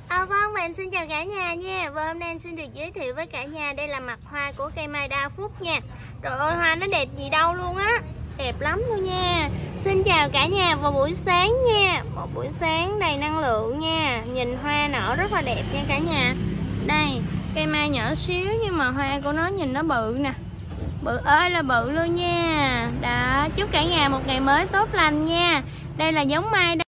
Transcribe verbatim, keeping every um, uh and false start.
À, vâng, và em xin chào cả nhà nha. Và hôm nay em xin được giới thiệu với cả nhà đây là mặt hoa của cây mai đa phúc nha. Trời ơi, hoa nó đẹp gì đâu luôn á, đẹp lắm luôn nha. Xin chào cả nhà vào buổi sáng nha, một buổi sáng đầy năng lượng nha. Nhìn hoa nở rất là đẹp nha cả nhà. Đây, cây mai nhỏ xíu nhưng mà hoa của nó nhìn nó bự nè, bự ơi là bự luôn nha. Đó, chúc cả nhà một ngày mới tốt lành nha. Đây là giống mai